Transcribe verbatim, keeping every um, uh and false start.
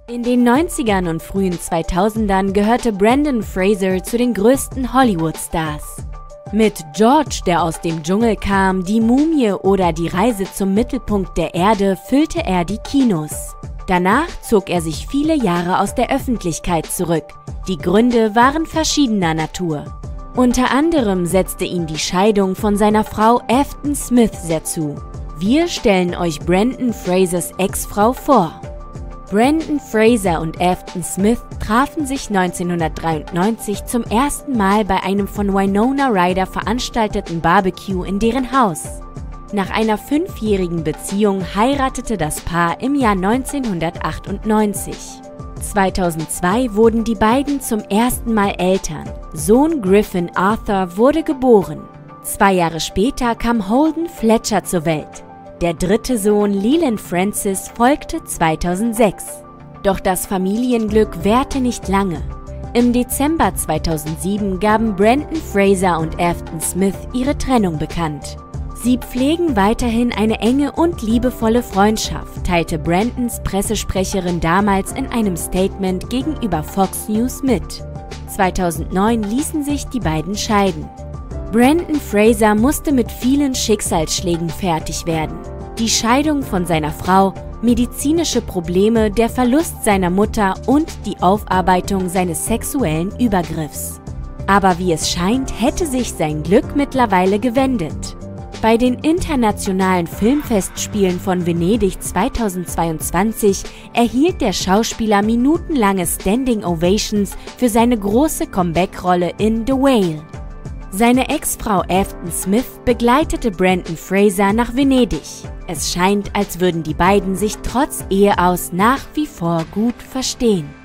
In den neunzigern und frühen zweitausendern gehörte Brendan Fraser zu den größten Hollywood-Stars. Mit George, der aus dem Dschungel kam, Die Mumie oder Die Reise zum Mittelpunkt der Erde füllte er die Kinos. Danach zog er sich viele Jahre aus der Öffentlichkeit zurück. Die Gründe waren verschiedener Natur. Unter anderem setzte ihn die Scheidung von seiner Frau Afton Smith sehr zu. Wir stellen euch Brendan Frasers Ex-Frau vor. Brendan Fraser und Afton Smith trafen sich neunzehnhundertdreiundneunzig zum ersten Mal bei einem von Winona Ryder veranstalteten Barbecue in deren Haus. Nach einer fünfjährigen Beziehung heiratete das Paar im Jahr neunzehnhundertachtundneunzig. zweitausendzwei wurden die beiden zum ersten Mal Eltern. Sohn Griffin Arthur wurde geboren. Zwei Jahre später kam Holden Fletcher zur Welt. Der dritte Sohn Leland Francis folgte zweitausendsechs. Doch das Familienglück währte nicht lange. Im Dezember zweitausendsieben gaben Brendan Fraser und Afton Smith ihre Trennung bekannt. Sie pflegen weiterhin eine enge und liebevolle Freundschaft, teilte Brandans Pressesprecherin damals in einem Statement gegenüber Fox News mit. zweitausendneun ließen sich die beiden scheiden. Brendan Fraser musste mit vielen Schicksalsschlägen fertig werden. Die Scheidung von seiner Frau, medizinische Probleme, der Verlust seiner Mutter und die Aufarbeitung seines sexuellen Übergriffs. Aber wie es scheint, hätte sich sein Glück mittlerweile gewendet. Bei den internationalen Filmfestspielen von Venedig zweitausendzweiundzwanzig erhielt der Schauspieler minutenlange Standing Ovations für seine große Comeback-Rolle in The Whale. Seine Ex-Frau Afton Smith begleitete Brendan Fraser nach Venedig. Es scheint, als würden die beiden sich trotz Eheaus nach wie vor gut verstehen.